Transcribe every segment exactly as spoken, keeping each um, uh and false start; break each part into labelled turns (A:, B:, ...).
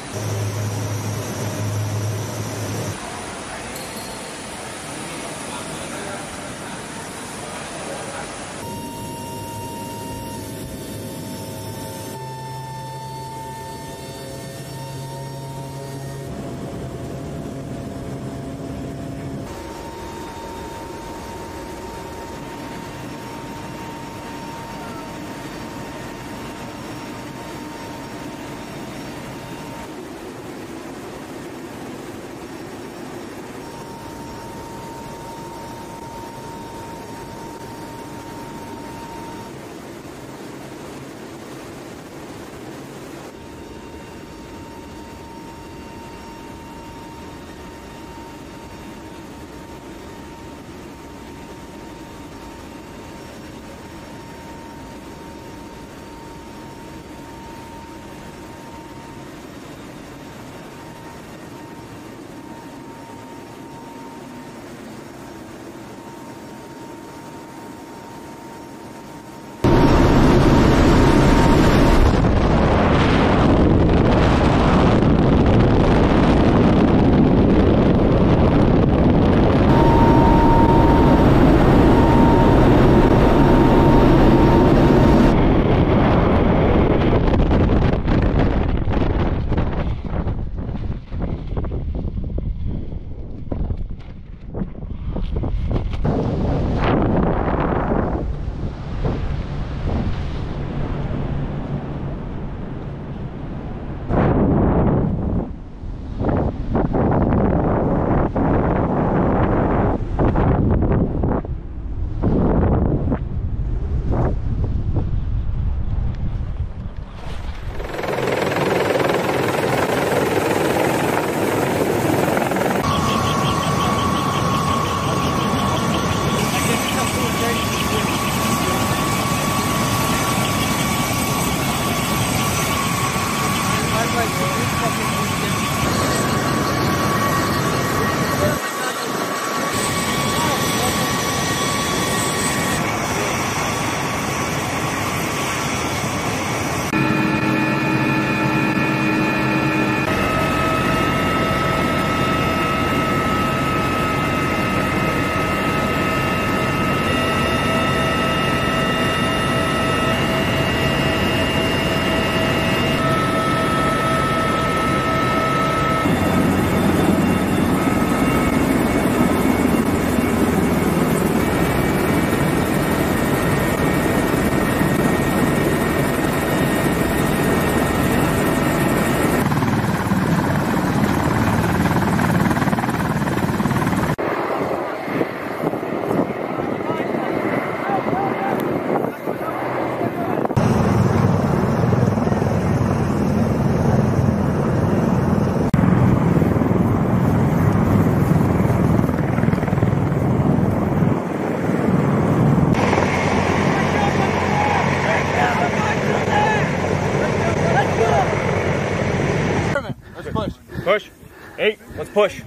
A: Push. Eight. Let's push.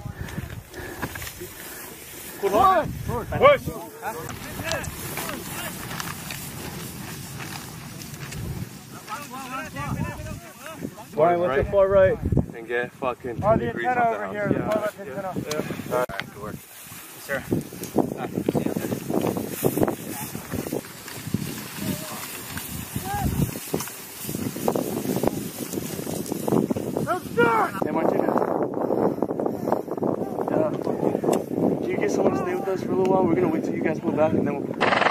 A: Push. Push. Brian, what's the far right?
B: And get fucking
C: oh, the antenna over here. The far left antenna.
B: Yeah. Yeah. All right, good work.
A: Yes, sir. Ah,
C: Let's start!
D: Hey, Martinez. Yeah. Can you get someone to stay with us for a little while? We're gonna wait till you guys pull back and then we'll...